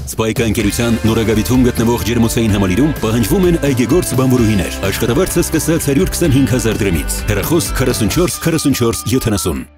Սպայկա ընկերության նորագավիթում գտնվող ջերմոցային համալիրում պահանջվում են այգեգործ բանվորուհիներ։ Աշխատավարձը սկսած 125,000 դրամից։ Հեռախոս 44 44 70։